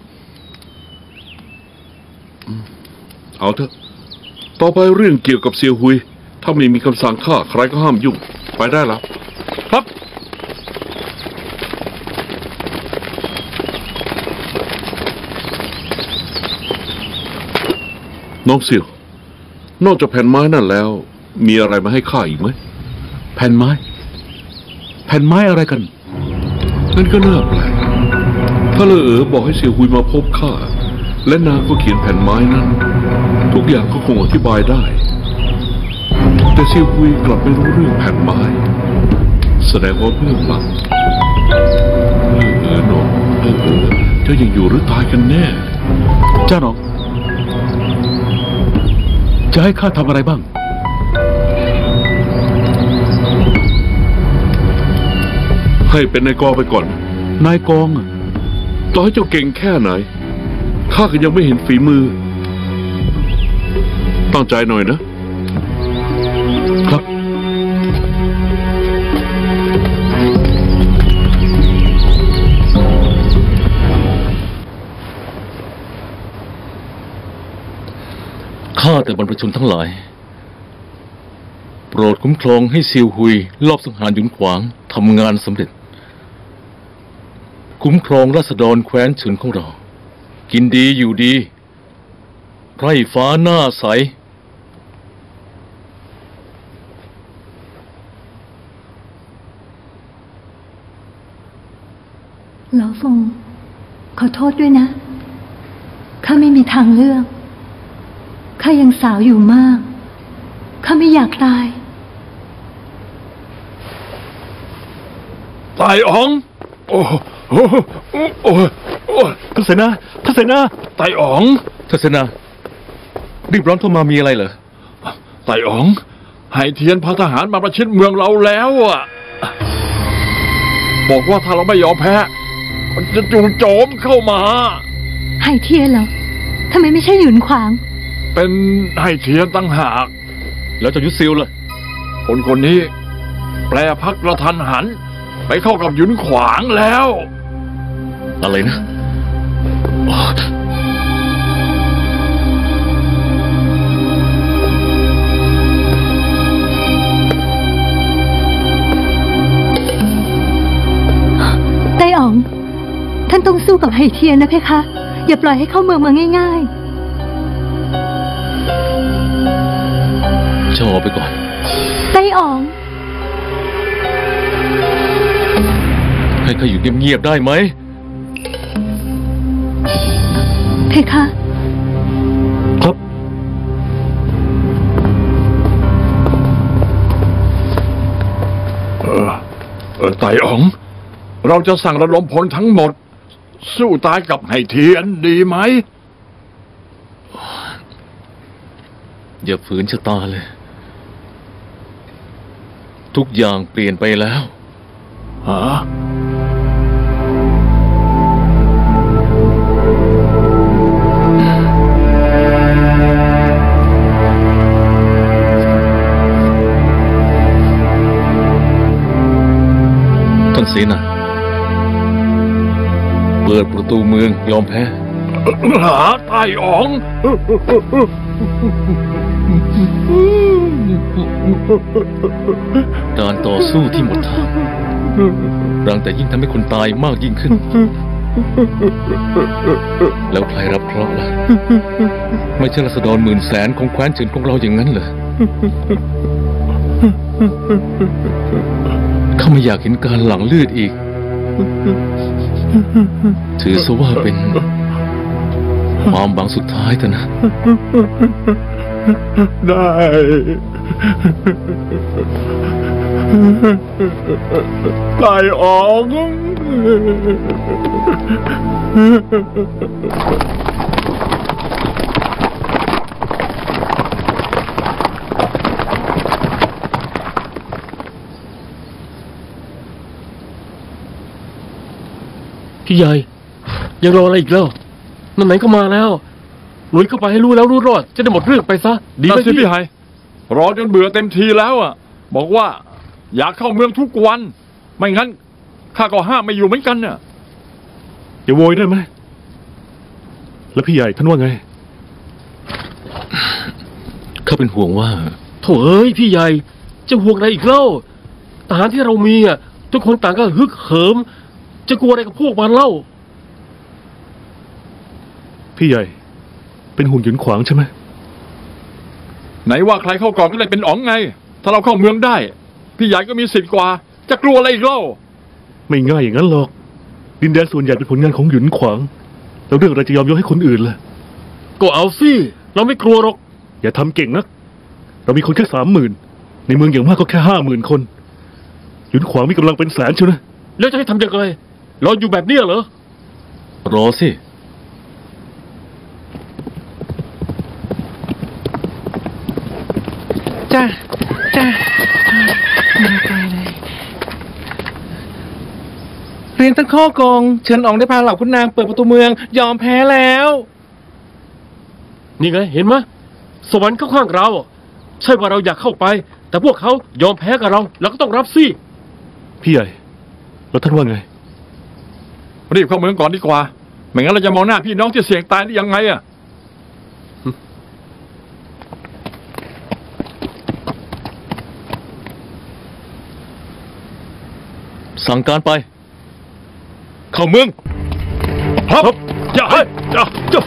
[SPEAKER 5] เอาเถอะต่อไปเรื่องเกี่ยวกับเซียวหุยถ้าไม่มีคำสั่งฆ่าใครก็ห้ามยุ่งไปได้แล้ว
[SPEAKER 4] ครับ
[SPEAKER 5] น้องเซียวนอกจากแผ่นไม้นั่นแล้วมีอะไรมาให้ข้าอีกไหม
[SPEAKER 13] แผ่นไม้อะไรกัน
[SPEAKER 5] นั่นก็น่าแปลกถ้าเลอบอกให้เซียวหุยมาพบข้าและนางก็เขียนแผ่นไม้นั้นทุกอย่างก็คงอธิบายได้แต่เซียวหุยกลับไม่รู้เรื่องแผ่นไม้แสดงว่าเบื้องหลังน้องเจ้ายังอยู่หรือตายกันแน่
[SPEAKER 13] เจ้าน้องจะให้ข้าทำอะไรบ้าง
[SPEAKER 5] ให้เป็นนายกองไปก่อน
[SPEAKER 13] นายกอง
[SPEAKER 5] ต่อให้เจ้าเก่งแค่ไหนข้าก็ยังไม่เห็นฝีมือตั้งใจหน่อยนะครับ
[SPEAKER 10] ข้าแต่บรรพชนทั้งหลายโปรดคุ้มครองให้เซียวหุยลอบสังหารหยุนขวางทำงานสำเร็จคุ้มครองราษฎรแคว้นเฉินของเรากินดีอยู่ดีไพร่ฟ้าหน้าใส
[SPEAKER 12] เหลาฟงขอโทษด้วยนะข้าไม่มีทางเลือกข้ายังสาวอยู่มากข้าไม่อยากตาย
[SPEAKER 4] ตายอ๋องโอ้
[SPEAKER 3] ท่านเสนา
[SPEAKER 4] ไต่อ๋อง
[SPEAKER 10] ท่านเสนารีบร้อนเข้ามามีอะไรเหรอ
[SPEAKER 4] ไต่อ๋องไห่เทียนพาทหารมาประชิดเมืองเราแล้วบอกว่าถ้าเราไม่ยอมแพ้มันจะจู่โจมเข้ามา
[SPEAKER 12] ไห่เทียนเหรอทำไมไม่ใช่หยุนขวาง
[SPEAKER 4] เป็นไห่เทียนตั้งหาก
[SPEAKER 10] แล้วจะยุดซิลล่ะ
[SPEAKER 4] คนนี้แปรพักกระทันหัน ไปเข้ากับหยุนขวางแล้ว
[SPEAKER 10] อะไรนะ
[SPEAKER 12] ไต้อ๋องท่านต้องสู้กับไห่เทียนนะเพคะอย่าปล่อยให้เข้าเมืองมาง่าย
[SPEAKER 10] เจ้าออกไปก่อน
[SPEAKER 12] ๆไต้อ๋อง
[SPEAKER 10] ให้ข้าอยู่เงียบๆได้ไหม
[SPEAKER 12] เพคะ
[SPEAKER 3] ครับ
[SPEAKER 4] ไต่อ๋อง เราจะสั่งระดมพลทั้งหมด สู้ตายกับไห่เทียนดีไหม
[SPEAKER 10] อย่าฝืนชะตาเลย ทุกอย่างเปลี่ยนไปแล้ว
[SPEAKER 4] ฮะ
[SPEAKER 10] ท่านเสนาเปิดประตูเมืองยอมแพ้
[SPEAKER 4] หาไต่อ๋อง
[SPEAKER 10] การต่อสู้ที่หมดทางรังแต่ยิ่งทำให้คนตายมากยิ่งขึ้น แล้วใครรับเคราะห์ล่ะ ไม่ใช่ราษฎร10,000,000ของแคว้นเฉินของเราอย่างนั้นเหรอข้าไม่อยากเห็นการหลั่งเลือดอีก ถือซะว่าเป็นความหวังสุดท้ายเถอะนะ
[SPEAKER 4] ได้ไต่อ๋อง
[SPEAKER 6] พี่ใหญ่ยังรออะไรอีกแล้วนั่นไหนก็มาแล้วลุยเข้าไปให้รู้แล้วรู้รอดจะได้หมดเรื่องไปซะดีไหมพี่
[SPEAKER 4] ไฮรอจนเบื่อเต็มทีแล้วอ่ะบอกว่าอยากเข้าเมืองทุกวันไม่งั้นข้าก็ห้ามไม่อยู่เหมือนกันน่ะ
[SPEAKER 3] อย่าโวยได้ไหมแล้วพี่ใหญ่ท่านว่าไง
[SPEAKER 10] ข้าเป็นห่วงว่า
[SPEAKER 6] โถ่เอ้ยพี่ใหญ่จะห่วงอะไรอีกเล่าทหารที่เรามีอ่ะทุกคนต่างก็ฮึกเหิมจะกลัวอะไรกับพวกมันเล่า
[SPEAKER 3] พี่ใหญ่เป็นห่วงหยุนขวางใช่ไหม
[SPEAKER 4] ไหนว่าใครเข้าก่อนก็เลยเป็นอ๋องไงถ้าเราเข้าเมืองได้พี่ใหญ่ก็มีสิทธิ์กว่าจะกลัวอะไรอีกเล่า
[SPEAKER 3] ไม่ง่ายอย่างนั้นหรอกดินแดนส่วนใหญ่เป็นผลงานของหยุนขวางแล้วเรื่องอะไรจะยอมยกให้คนอื่นล่ะ
[SPEAKER 6] ก็เอาสิเราไม่กลัวหรอก
[SPEAKER 3] อย่าทำเก่งนักเรามีคนแค่30,000ในเมืองอย่างมากก็แค่50,000คนหยุนขวางมีกำลังเป็นแสนเชียวนะ
[SPEAKER 6] แล้วจะให้ทำยังไงเราอยู่แบบนี้เหรอ
[SPEAKER 10] รอสิ
[SPEAKER 14] จ้ามาไกลเลยเรียนท่านข้อกงเชิญอ๋องได้พาเหล่าคุณนางเปิดประตูเมืองยอมแพ้แล้ว
[SPEAKER 6] นี่ไงเห็นไหมสวรรค์เข้าข้างเราใช่ว่าเราอยากเข้าไปแต่พวกเขายอมแพ้กับเราเราก็ต้องรับสิ
[SPEAKER 3] พี่ใหญ่แล้วท่านว่าไง
[SPEAKER 4] รีบเข้าเมืองก่อนดีกว่าไม่งั้นเราจะมองหน้าพี่น้องที่เสี่ยงตายได้ยังไงอ่ะ
[SPEAKER 10] สั่งการไปเข้าเมือง
[SPEAKER 4] ครับอย่าให้อย่า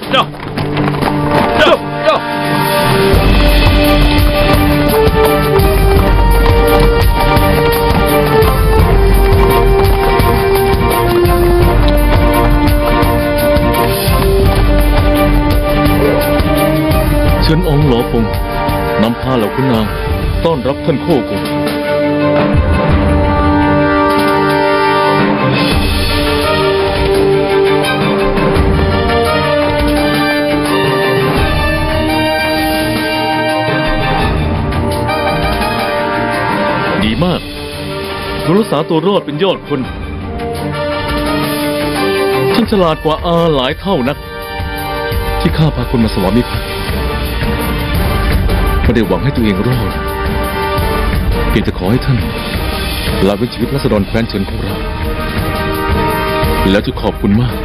[SPEAKER 10] เชิญองค์หลอฟงนำพาเหล่าคุณนางต้อนรับท่านโคกงดีมากคุณรักษาตัวรอดเป็นยอดคนท่านฉลาดกว่าอาหลายเท่านักที่ข้าพาคนมาสวามิภักดิ์ไม่ได้หวังให้ตัวเองรอดเพียงแต่ขอให้ท่านลาเป็นชีวิตรัษฎรแคว้นเฉินของเราแล้วจะขอบคุณมาก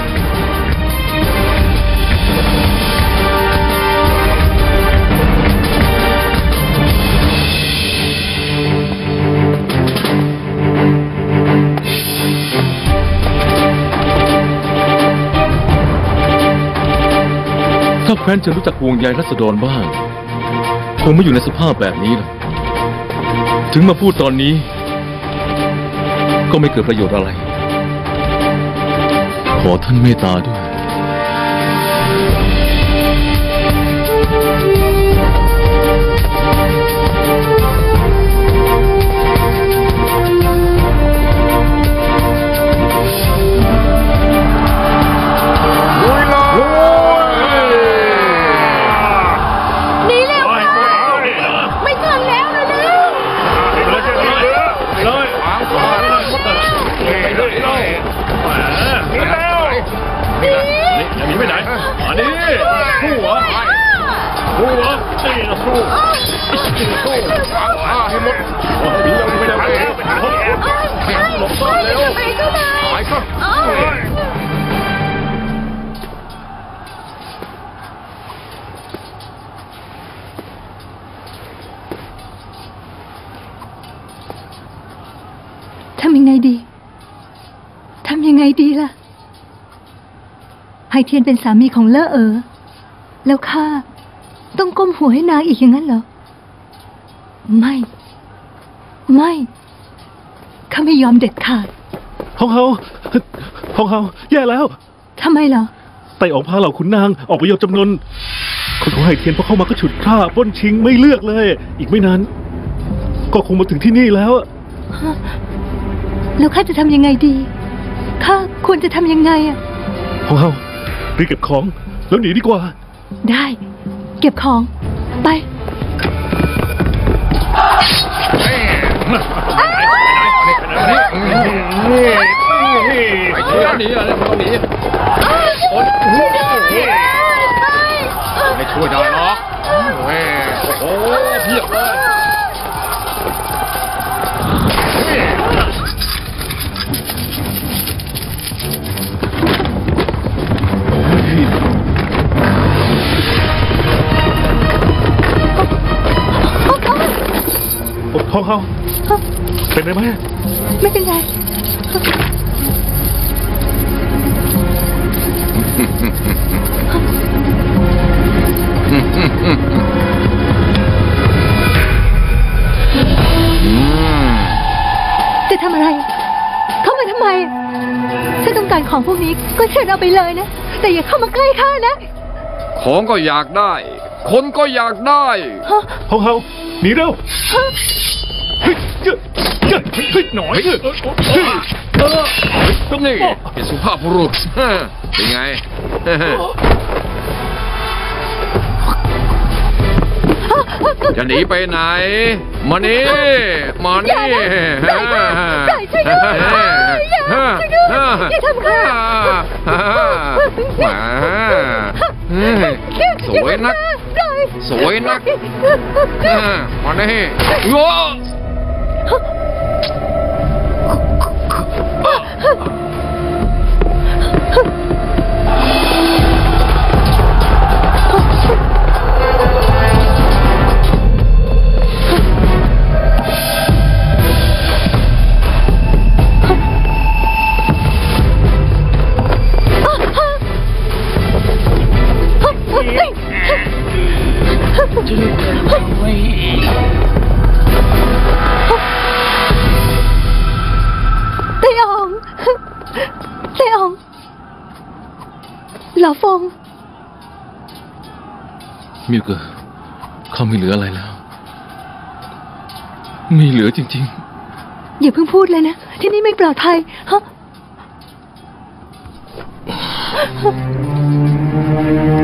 [SPEAKER 10] ถ้าแคว้นเฉินรู้จักห่วงใยรัษฎรบ้างคงไม่อยู่ในสภาพแบบนี้หรอกถึงมาพูดตอนนี้ก็ไม่เกิดประโยชน์อะไรขอท่านเมตตาด้วย
[SPEAKER 12] ทำยังไงดีล่ะไฮเทียนเป็นสามีของเล่อแล้วข้าต้องก้มหัวให้นางอีกอย่างนั้นเหรอไม่ข้าไม่ยอมเด็ดขาด
[SPEAKER 3] ฮองเฮาแย่แล้ว
[SPEAKER 12] ทำไมเหรอ
[SPEAKER 3] ไต่ออกพาเหล่าขุนนางออกไปยอมจำนนคนของไฮเทียนพอเข้ามาก็ฉุดฆ่าปล้นชิงไม่เลือกเลยอีกไม่นานก็คงมาถึงที่นี่แล้ว
[SPEAKER 12] แล้วข้าจะทำยังไงดีข้าควรจะทำยังไง
[SPEAKER 3] ฮองเฮารีบเก็บของแล้วหนีดีกว่า
[SPEAKER 12] ได้เก็บของไป
[SPEAKER 9] หนีอะไรต้องหนีไม่ช่วยได้หรอกโอ้เพียบเลย
[SPEAKER 3] ฮองเฮาเป็นไรไหม
[SPEAKER 12] ไม่เป็นไรจะทำอะไรเข้ามาทำไมถ้าต้องการของพวกนี้ก็เชิญเอาไปเลยนะแต่อย่าเข้ามาใกล้ข้านะ
[SPEAKER 9] ของก็อยากได้คนก็อยากได้
[SPEAKER 3] ฮองเฮาหนีเร็วหน่อย
[SPEAKER 9] ต้องนี่เป็นสุภาพบุรุษเป็นไงจะหนีไปไหนมานี่มานี่
[SPEAKER 12] อย่าทำข้า
[SPEAKER 9] สวยนักมานี่โย่
[SPEAKER 12] เต้อองหล่อฟง
[SPEAKER 10] มิวเกอร์เขาไม่เหลืออะไรแล้วไม่เหลือจริง
[SPEAKER 12] ๆอย่าเพิ่งพูดเลยนะที่นี่ไม่ปลอดภัยฮะ